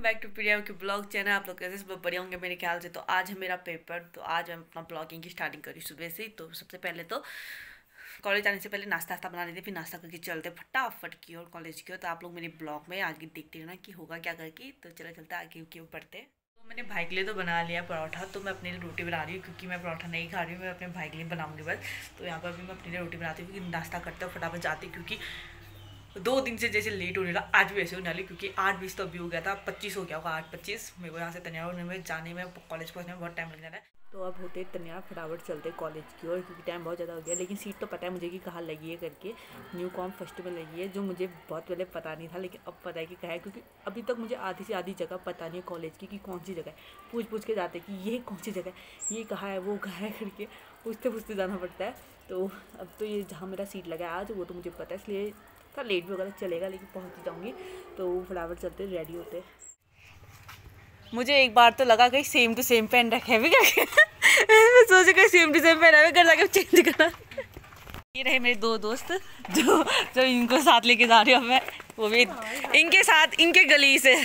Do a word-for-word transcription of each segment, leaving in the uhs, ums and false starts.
Back to प्रिया के blog channel. आप लोग कैसे सब बढ़िया होंगे मेरे ख्याल से। तो आज है मेरा पेपर, तो आज मैं अपना ब्लॉगिंग की स्टार्टिंग करी सुबह से ही। तो सबसे पहले तो कॉलेज जाने से पहले नाश्ता वास्ता बना लेते, फिर नाश्ता करके चलते फटाफट की और कॉलेज की ओर। तो आप लोग मेरे ब्लॉग में आगे देखते रहना कि होगा क्या करके। तो चलो चलते आगे की ओर बढ़ते। तो मैंने भाई के लिए तो बना लिया पराठा, तो मैं अपने लिए रोटी बना रही हूँ क्योंकि मैं पराठा नहीं खा रही हूँ, मैं अपने भाई के लिए बनाऊँगी बस। तो यहाँ पर भी मैं अपने लिए रोटी बनाती हूँ क्योंकि नाश्ता करते हो फटाफट जाती, क्योंकि दो दिन से जैसे लेट होने लगा, आज भी वैसे होने वाली, क्योंकि आठ बीस तो अभी हो गया था, पच्चीस हो गया होगा, आठ पच्चीस मेरे को यहाँ से तैयार होने में, जाने में, कॉलेज पहुँचने में बहुत टाइम लग जाता है। तो अब होते तैयार फटाफट चलते कॉलेज की ओर, क्योंकि टाइम बहुत ज़्यादा हो गया। लेकिन सीट तो पता है मुझे कि कहाँ लगी है करके, न्यू कॉम फर्स्ट में लगी है, जो मुझे बहुत पहले पता नहीं था, लेकिन अब पता है कि कहाँ है, क्योंकि अभी तक मुझे आधी से आधी जगह पता नहीं है कॉलेज की कि कौन सी जगह है। पूछ पूछ के जाते कि ये कौन सी जगह है, ये कहाँ है, वो कहाँ है करके पूछते पूछते जाना पड़ता है। तो अब तो ये जहाँ मेरा सीट लगा है आज, वो तो मुझे पता है, इसलिए थोड़ा लेट भी होगा तो चलेगा, लेकिन पहुँच जाऊँगी। तो फटाफट चलते रेडी होते। मुझे एक बार तो लगा कहीं सेम टू सेम पहन रखे भी करके मैं सोचे कहीं सेम टू सेम पहना हुआ, घर जाके चेंज करना। ये रहे मेरे दो दोस्त जो जो इनको साथ लेके जा रही हूँ मैं, वो भी इनके साथ, इनके गली से।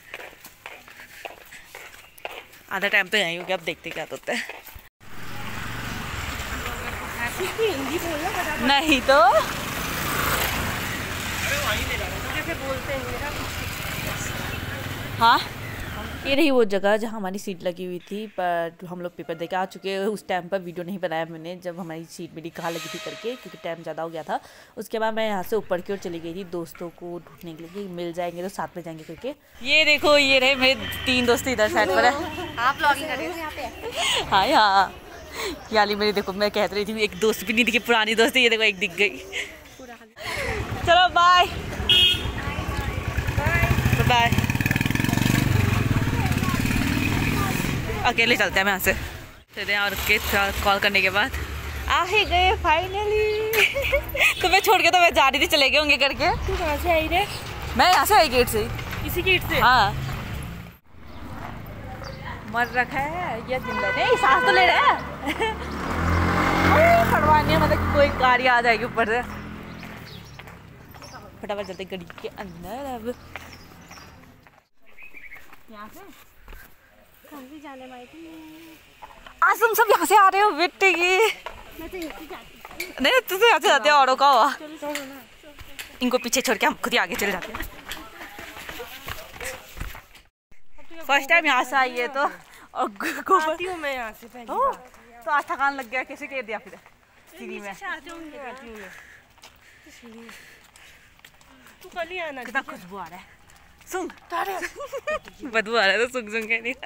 आधा टाइम तो यहीं हो गया, अब देखते क्या होता है। नहीं तो हाँ, ये रही वो जगह जहाँ हमारी सीट लगी हुई थी, पर हम लोग पेपर देके आ चुके हैं। उस टाइम पर वीडियो नहीं बनाया मैंने जब हमारी सीट मेरी कहाँ लगी थी करके, क्योंकि टाइम ज़्यादा हो गया था। उसके बाद मैं यहाँ से ऊपर की ओर चली गई थी दोस्तों को ढूंढने के लिए, मिल जाएंगे तो साथ में जाएंगे करके। ये देखो, ये रहे मेरे तीन दोस्त इधर साइड पर है। आप ब्लॉगिंग कर रहे हो यहाँ पे? हाँ हाँ, याली मेरी देखो, मैं कह रही थी एक दोस्त भी नहीं दिखी, पुरानी दोस्त, ये देखो एक दिख गई। चलो बाय बाय। अकेले चलते हैं, मैं यहाँ से चलते हैं। और के कॉल करने के बाद आ ही गए फाइनली तुम्हें छोड़ के तो मैं जा रही थी, चले गए होंगे करके। तू कहाँ से आई रे? मैं यहाँ से आई गेट से। इसी गेट से? हाँ। मर रखा है ये जिंदा, नहीं सांस तो ले रहा है पड़वानी, मतलब कोई गाड़ी आ जाएगी ऊपर से। फटाफट चलते गली के अंदर। अब यहाँ से जाने वाली थी। आज तुम सब यहाँ से आ रहे हो बेटे की? मैं तो यहाँ से जाती। नहीं, तुम तो यहाँ से जाते हो, ऑटो का हुआ। इनको पीछे छोड़ के हम खुद ही आगे चले जाते हैं। फर्स्ट टाइम यहाँ से आई है तो, और आती हूँ मैं यहाँ से पहली बार। तो आज थकान लग गया, कैसे कह दिया फिर सीढ़ी में। तू कल ही आना। कितना खुशबू आ रहा है, सुन बदबू आ रहा है तो सुन सुन के नहीं।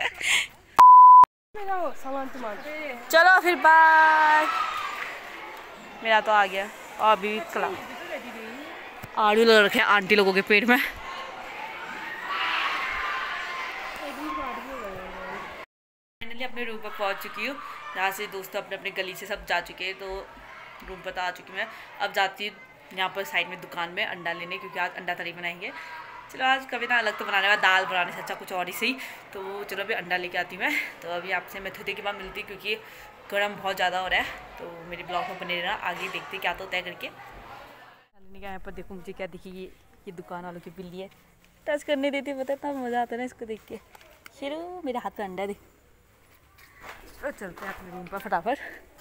चलो फिर बाय। मेरा तो आ गया, और अभी कला आड़ू लग रखे आंटी लोगों के पेट में। फाइनली अपने रूम पर पहुंच चुकी हूँ, यहाँ से दोस्त अपने अपने गली से सब जा चुके हैं, तो रूम पर तो आ चुकी मैं। अब जाती हूँ यहाँ पर साइड में दुकान में अंडा लेने, क्योंकि आज अंडा तरी बनाएंगे। चलो आज कभी ना अलग तो बनाने वाला, दाल बनाने से अच्छा कुछ और ही सही। तो चलो अभी अंडा लेके आती हूँ मैं। तो अभी आपसे मैं थोड़ी के बाद मिलती, क्योंकि गर्म बहुत ज़्यादा हो रहा है। तो मेरी ब्लॉग में बने रहना, आगे देखते क्या तो तय करके। यहाँ पर देखो मुझे क्या दिखी, ये ये दुकान वालों की बिल्ली है, टच करने देती, पता इतना मज़ा आता है ना इसको देख के। शुरू मेरे हाथ में अंडा दे। तो चलते हैं अपने रूम पर फटाफट,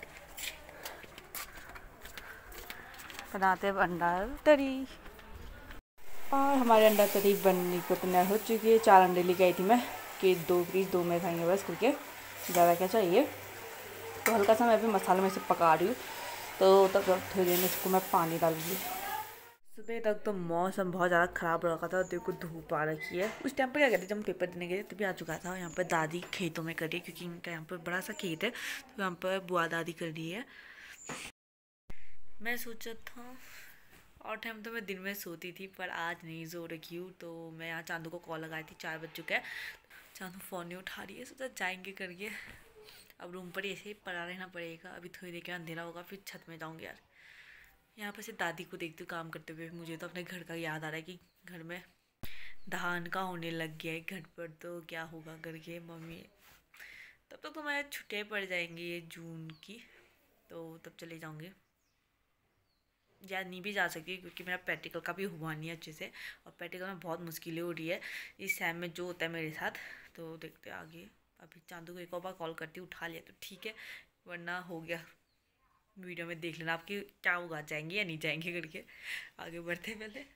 बनाते हैं अंडा तरी। और हमारे अंडा तरी बनने को तैयार हो चुकी है। चार अंडे लेके आई थी मैं, कि दो पीस दो में खाएंगे बस करके, ज़्यादा क्या चाहिए। तो हल्का सा मैं अभी मसाले में से पका रही हूँ, तो तब थोड़ी देर में इसको मैं पानी डालूंगी। सुबह तक तो मौसम बहुत ज़्यादा ख़राब रखा था, देखो धूप आ रखी है। उस टाइम पर क्या कहते हैं, जब हम पेपर देने गए तभी आ चुका था। यहाँ पर दादी खेतों में कर रही है, क्योंकि इनका यहाँ पर बड़ा सा खेत है, तो यहाँ पर बुआ दादी कर रही है। मैं सोचा था और टाइम तो मैं दिन में सोती थी, पर आज नहीं सो रखी हूँ। तो मैं यहाँ चांदू को कॉल लगाई थी, चार बज चुका है, चांदू फ़ोन नहीं उठा रही है, सोचा जाएंगे करके। अब रूम पर ही ऐसे ही पड़ा रहना पड़ेगा, अभी थोड़ी देर के अंधेरा होगा, फिर छत में जाऊँगी। यार यहाँ पर से दादी को देखती हूँ काम करते हुए, मुझे तो अपने घर का याद आ रहा है कि घर में धान का होने लग गया है घर पर, तो क्या होगा करके। मम्मी तब तक तो तुम्हारे छुट्टियाँ पड़ जाएंगी ये जून की, तो तब चले जाऊँगी। या नहीं भी जा सकती क्योंकि मेरा प्रैक्टिकल का भी हुआ नहीं है अच्छे से, और प्रैक्टिकल में बहुत मुश्किलें हो रही है इस सैम में जो होता है मेरे साथ। तो देखते हैं आगे। अभी चांदू को एक और बार कॉल करती हूँ, उठा लिया तो ठीक है, वरना हो गया। वीडियो में देख लेना आपकी क्या होगा, जाएंगे या नहीं जाएंगे करके। आगे बढ़ते हैं पहले।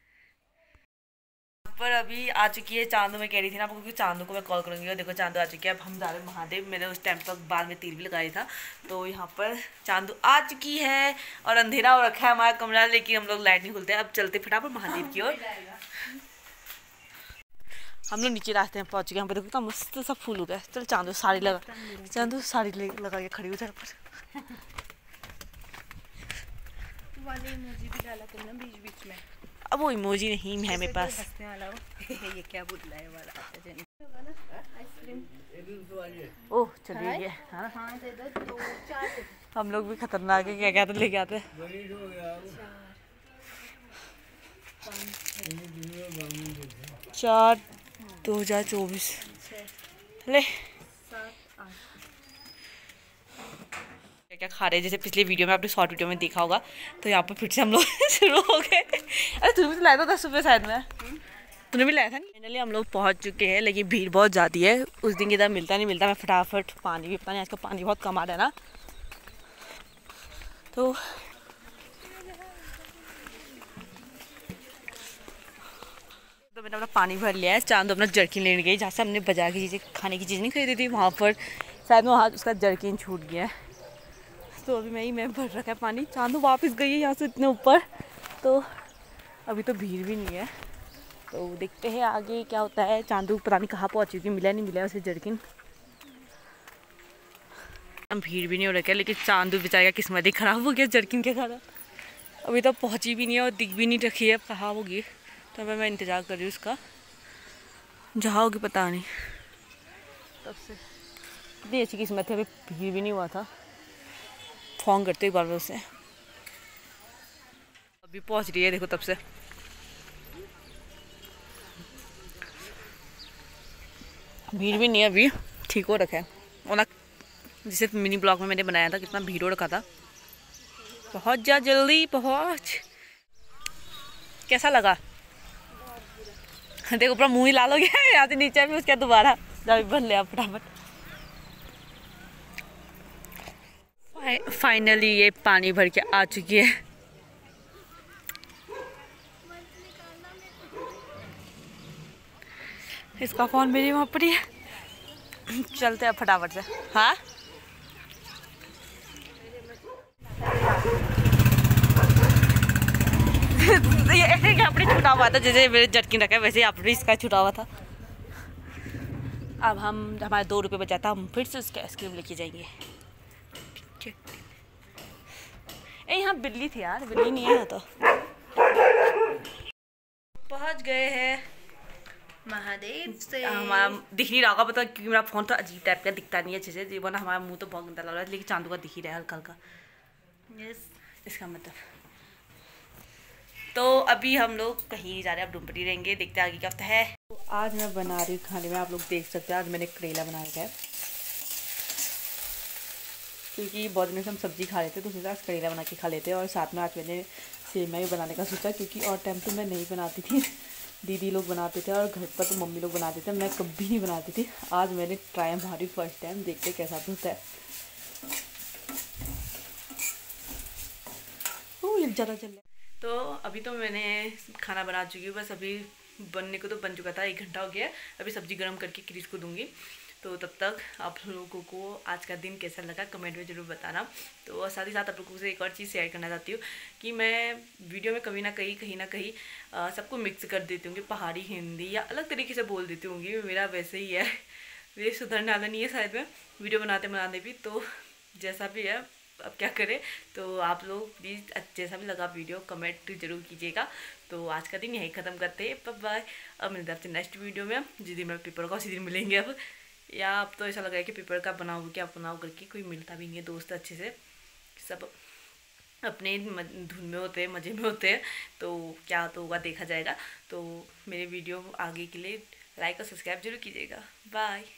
पर अभी आ चुकी है चांदू। मैं कह रही थी ना आपको कि चांदू को मैं कॉल करूँगी, और देखो चांदू आ चुकी है। अब हम जा रहे हैं महादेव। मैंने उस टाइम तक बाल में तेल भी लगाया था। तो यहाँ पर चांदू आ चुकी है और अंधेरा हो रखा है हमारा कमरा, लेकिन हम लोग लाइट नहीं खुलते। अब चलते फटाफट महादेव की ओर। हम लोग नीचे रास्ते में पहुँच गए। यहाँ पर देखो कितना मस्त सा फूल हो गया। चल चांदू साड़ी लगा, चांदू साड़ी लगा के खड़ी हो जाए पर। वाले इमोजी भी डाला तुमने बीच बीच में। अब वो इमोजी नहीं है मेरे पास। हंसने वाला हो। ये क्या बुला है वाला आइसक्रीम। ओह चलिए ये हाँ हाँ दे दो दो चार दे दो। हम लोग भी खतरनाक है, क्या क्या तो लेके आते हैं। चार दो हजार चौबीस ले क्या खा रहे हैं। जैसे पिछले वीडियो में आपने शॉर्ट वीडियो में देखा होगा, तो यहाँ पर फिर से हम लोग शुरू हो गए। अरे तूने भी तो लाया था दस रुपये शायद में, तूने भी लाया था। फाइनली हम लोग पहुँच चुके हैं, लेकिन भीड़ बहुत ज़्यादा है। उस दिन की तरह मिलता नहीं मिलता। मैं फटाफट पानी भी, पता नहीं आजकल पानी बहुत कम आ रहा है ना, तो तो मैंने अपना पानी भर लिया है। चांद अपना जर्किन लेने गई, जहाँ से हमने बाजार की चीज़ें, खाने की चीज़ नहीं खरीदी थी, वहाँ पर शायद वहाँ उसका जर्किन छूट गया है। तो अभी मैं ही मैं भर रखा है पानी। चांदू वापस गई है यहाँ से इतने ऊपर, तो अभी तो भीड़ भी नहीं है। तो देखते हैं आगे क्या होता है। चांदू पता नहीं कहाँ पहुँची थी, मिला नहीं मिला उसे जर्किन। भीड़ भी नहीं हो रखा है, लेकिन चांदू बेचारा किस्मत ही ख़राब हो गया जर्किन के कारण। अभी तो पहुँची भी नहीं है और दिख भी नहीं रखी है, अब कहाँ होगी। तो मैं मैं इंतज़ार कर रही हूँ उसका, जहाँ होगी पता नहीं। तब से इतनी अच्छी किस्मत है, अभी भीड़ भी नहीं हुआ था। फ़ोन करते एक बार में उसे। अभी पहुंच रही है देखो तब से। भीड़ भी नहीं है अभी, ठीक हो रखा है। और ना जिसे मिनी ब्लॉग में मैंने बनाया था कितना भीड़ हो रखा था। पहुंच जा जल्दी पहुंच। कैसा लगा? देखो पूरा मुँह ही लाल हो गया है, यहाँ से नीचे भी उसके दोबारा जब भर लिया फटाफट। फाइनली ये पानी भर के आ चुकी है। इसका फोन मेरी वहाँ पर ही है। चलते हैं फटाफट से। हाँ ये अपने छुटा हुआ था, जैसे मेरे जटकिन रखा है वैसे ही अपने इसका छुटा हुआ था। अब हम हमारे दो रुपये बचा था, हम फिर से उसके आइसक्रीम लेके जाएंगे। ए यहाँ बिल्ली थी यार, बिल्ली नहीं है तो। पहुँच गए हैं महादेव से। हमारा दिख नहीं रहा होगा पता, क्योंकि मेरा फोन तो अजीब टाइप का दिखता नहीं है अच्छे से, वरना हमारा मुंह तो बहुत गंदा लग रहा है, लेकिन चांदू का दिख ही रहा है हल्का हल्का। यस इसका मतलब। तो अभी हम लोग कहीं नहीं जा रहे, अब डुमपटी रहेंगे, देखते आगे क्या होता है। तो आज मैं बना रही हूँ खाने में, आप लोग देख सकते हैं। आज मैंने करेला बना रखा है, क्योंकि बहुत दिन से हम सब्जी खा लेते तो सोचा आज करेला बना के खा लेते हैं। और साथ में आज मैंने सेवई बनाने का सोचा, क्योंकि और टाइम तो मैं नहीं बनाती थी, दीदी लोग बनाते थे और घर पर तो मम्मी लोग बनाते थे, मैं कभी नहीं बनाती थी। आज मैंने ट्राई मारी फर्स्ट टाइम, देखते कैसा होता है। ओह ये ज़्यादा चल रहा है। तो अभी तो मैंने खाना बना चुकी हूँ, बस अभी बनने को तो बन चुका था, एक घंटा हो गया। अभी सब्ज़ी गर्म करके क्रिस को दूँगी। तो तब तक आप लोगों को आज का दिन कैसा लगा कमेंट में ज़रूर बताना। तो साथ ही साथ आप लोगों से एक और चीज़ शेयर करना चाहती हूँ कि मैं वीडियो में कभी ना कहीं कहीं ना कहीं सबको मिक्स कर देती हूँ, पहाड़ी हिंदी या अलग तरीके से बोल देती हूँ। मेरा वैसे ही है, ये सुधरने वाला नहीं है शायद में वीडियो बनाते बनाते भी। तो जैसा भी है अब क्या करें। तो आप लोग प्लीज़ जैसा भी लगा वीडियो कमेंट जरूर कीजिएगा। तो आज का दिन यही ख़त्म करते हैं, बाय बाय। अब मिलते हैं आपसे नेक्स्ट वीडियो में, जिस दिन मैं पेपर का उसी दिन मिलेंगे। अब या अब तो ऐसा लग रहा है कि पेपर का बनाओ क्या बनाओ करके कोई मिलता भी नहीं है दोस्त अच्छे से, सब अपने धुन में होते हैं, मज़े में होते हैं। तो क्या तो होगा देखा जाएगा। तो मेरे वीडियो आगे के लिए लाइक और सब्सक्राइब जरूर कीजिएगा। बाय।